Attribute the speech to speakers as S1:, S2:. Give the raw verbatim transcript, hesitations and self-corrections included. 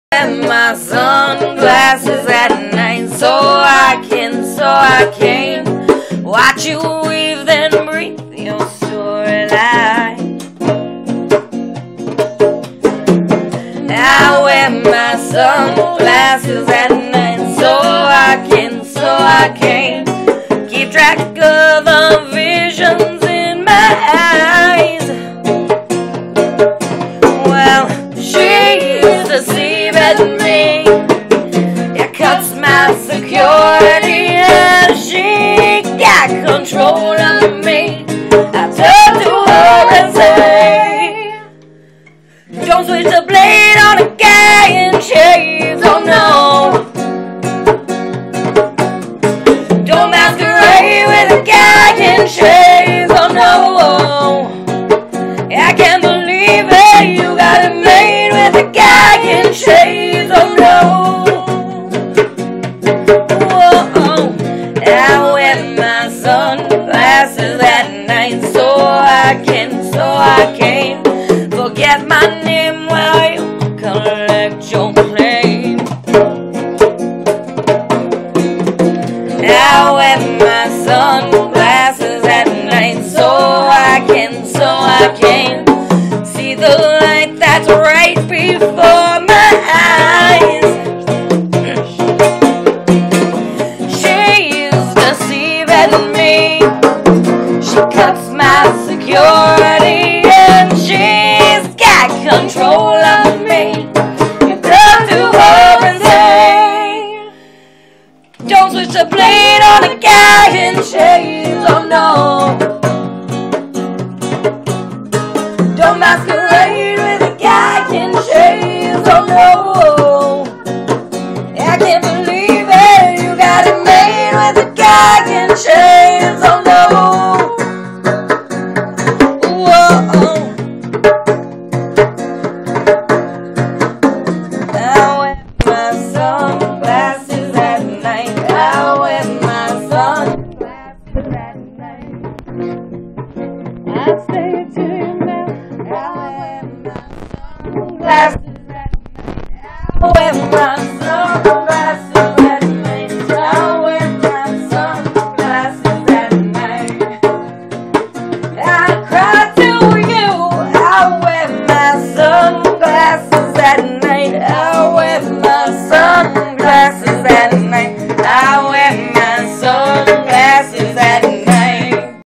S1: And my sunglasses at night, so I can, so I can watch you weave, then breathe your storyline. I wear my sunglasses at night, so I can, so I can keep track of the visions in my eyes. Well, she's deceiving me, it cuts my security, and she got control of me. I turn to her and say, don't switch the blade on a guy in shades, oh no. Don't masquerade with a guy in shades, oh no. I can't believe it, you got it made with a guy in shades, oh no. Whoa. I wear my sunglasses at night, so I can, so I can forget my name while you collect your claim. I wear my sunglasses at night, so I can, so I can see the light that's right before my eyes. She's deceiving me, she cuts my security, and she's got control of me. You come to her and say, don't switch the blade on a guy in shades, oh no. Don't masquerade with a guy in shades, oh no. I can't believe it, you got it made with a guy in shades.